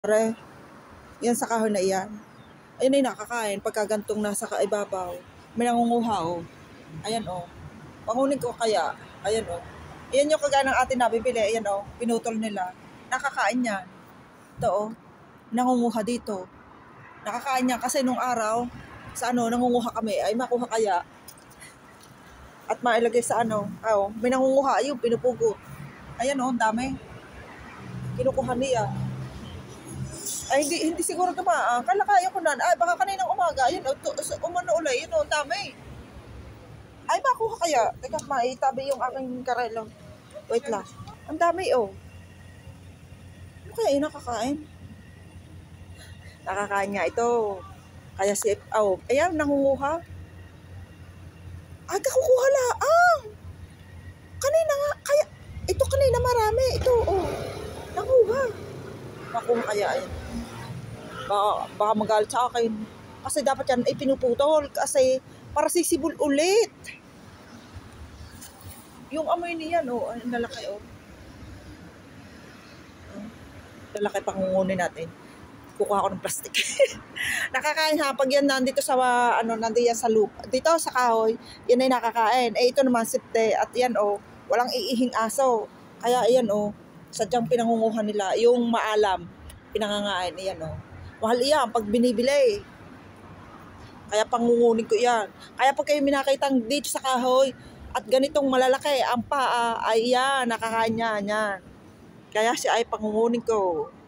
Pare, yan sa kahoy na iyan. Ayun ay nakakain pagka gantong nasa kaibabaw. May nangunguha oh. Ayan oh. Pangunin ko kaya. Ayan oh. Ayan yung kagaya ng atin nabibili. Ayan oh. Pinutol nila. Nakakain yan. Ito oh. Nangunguha dito. Nakakain yan kasi nung araw sa nangunguha kami ay makuha kaya. At mailagay sa oh. May nangunguha. Ayun, pinupugot. Ayan oh, dami. Kinukuha niya. Ay, hindi siguro dumaan. Kala kaya ko na. Ay, baka kaninang umaga. Ayun, umano ulay. Yun, dami. Ay, makuha kaya. Teka, maitabi yung aking karelo. Wait lang. Ang dami, oh. Ano kaya yung nakakain? Nakakain nga ito. Kaya si, oh, ayan, nangunguha. Aga, kukuha laang. Kanina nga, kaya, ito kanina marami. Ito, oh. Nanguha. Makuha kaya, ayan. Baka magalit sa akin. Kasi dapat yan ay pinuputol. Kasi para sisibol ulit. Yung amoy niyan, oh. Ang lalaki, oh. Lalaki pangungunin natin. Kukuha ko ng plastic. Nakakain ha. Pag yan nandito sa, nandito sa loop. Dito sa kahoy, yan ay nakakain. Eh, ito naman sipte. At yan, oh. Walang iihing aso. Kaya, ayan, oh. Sadyang pinangunguhan nila. Yung maalam. Pinangangain. Ayan, oh. Mahal iyan pag binibili. Kaya pangungunin ko yan. Kaya pag kayo minakitang dito sa kahoy at ganitong malalaki ang paa, ay yan, nakakain yan. Kaya siya ay pangungunin ko.